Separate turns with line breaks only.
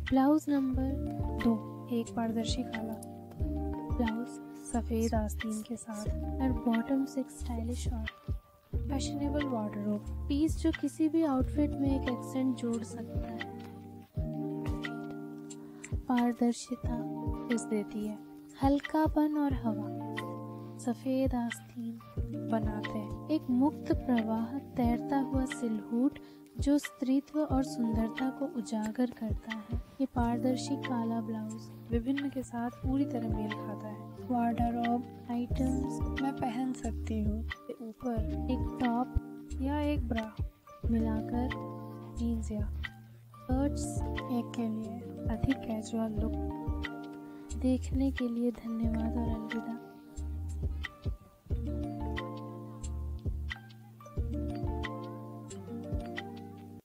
Blouse number 2, एक पारदर्शी काला ब्लाउज सफ़ेद आस्तीन के साथ और बॉटम से एक स्टाइलिश और फैशनेबल वार्डरोब पीस जो किसी भी आउटफिट में एक एक्सेंट जोड़ सकता है। पारदर्शिता इस देती है, हल्कापन और हवा सफ़ेद आस्तीन बनाते हैं एक मुक्त प्रवाह तैरता हुआ सिलहूट जो स्त्रीत्व और सुंदरता को उजागर करता है। ये पारदर्शी काला ब्लाउज विभिन्न के साथ पूरी तरह मेल खाता है। वार्डरोब आइटम्स मैं पहन सकती हूँ, ऊपर एक टॉप या एक ब्रा मिलाकर जीन्स या शर्ट्स एक के लिए अधिक कैजुअल लुक। देखने के लिए धन्यवाद और अलविदा।